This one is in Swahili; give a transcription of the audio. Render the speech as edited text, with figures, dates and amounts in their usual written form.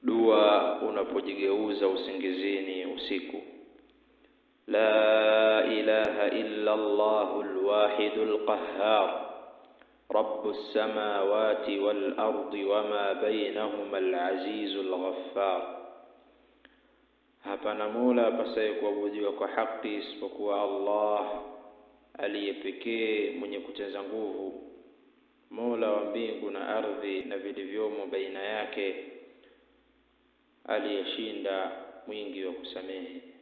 dua unapojigeuza usingizini usiku. La ilaha illa Allahul wahidul qahhar rabbus samawati wal ardi wama bainahuma al azizul ghaffar. Hapana mola apasaye kuabudiwa kwa haki isipokuwa Allah, aliye pekee mwenye kuteza nguvu, mola wa mbingu na ardhi na vilivyomo baina yake, aliyeshinda mwingi wa kusamehe.